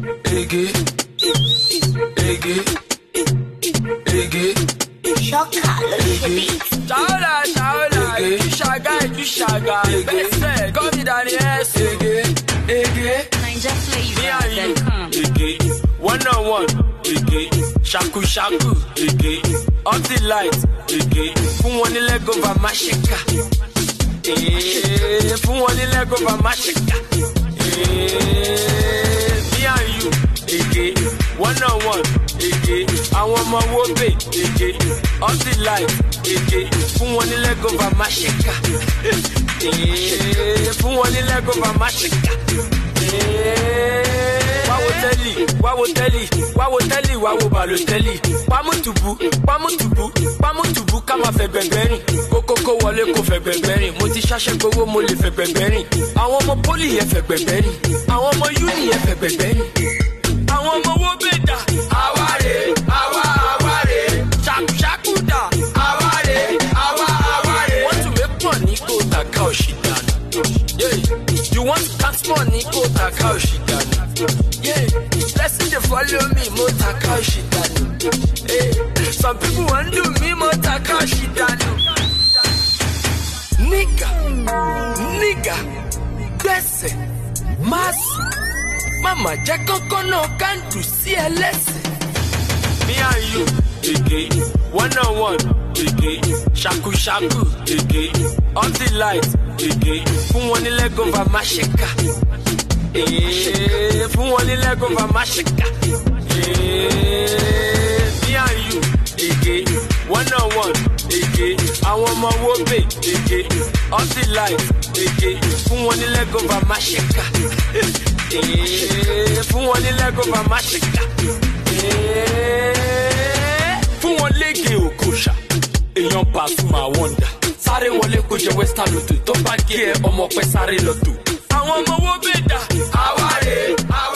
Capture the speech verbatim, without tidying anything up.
Ege, Ege, Ege. Choca, Ege. Shaola, Shaola, you shaga, you shaga. Best come me down here, Ege, Ege. Ninja me and you. Flavor. Ege, one on one. Ege, shaku shaku. Ege, off the light. Ege, fun one leg over my shika. Eh, fun one leg over my shika. Eh, me and you. Ege, one on one. Ege, I want my wobe. Ege, off the light. Ege, fun one leg over my shika. Eh, fun one leg over my shika. Eh, wa wo teli, wa wo teli, wa wo teli, wa wo baloteli. Pamutubu, pamutubu, pamutubu kama fe gbẹ̀gbẹ̀rin. Kókókó wọlé kó fẹ́ gbẹ̀gbẹ̀rin. Mo ti ṣaṣẹ́ gbowó mo lè fẹ́ gbẹ̀gbẹ̀rin. Àwọn ọmọ pólì yẹn fẹ́ gbẹ̀gbẹ̀rin. Àwọn ọmọ yúnì yẹn fẹ́ gbẹ̀gbẹ̀rin. Àwọn ọmọ wo bèdà. Àwárè, àwa àwárè. Ṣàkúṣàkú dà. Àwárè, àwa àwárè. Wọ́n tún mé pọ̀ ní kó tàkà òṣì dànù. Yeah. You want to count money, go taka oshidani. Yeah, blessing they follow me, mo taka oshidani. Hey, some people want to do me, mo taka oshidani. Nigga, nigga, blessing, mass. Mama, Jacko no can't do C L S. Me and you, Ege, one on one, Ege, shaku shaku, Ege, on the light, Ege, fun one leg over my shika. Eh, fun one leg over my shika. Eh, me and you, Ege, one on one, Ege, I want my wobe, Ege, on the light, Ege, fun one leg over my shika. Eh, fun one leg over my shika. Fún wọn lége òkòṣà, èèyàn Pasuma wonder. Sáré wọlé kó jẹ Western Lotto, tó bá gé ẹ ọmọ pẹ́ sáré lọ́tò. Àwọn ọmọ wo bèdà, àwárè, àwárè.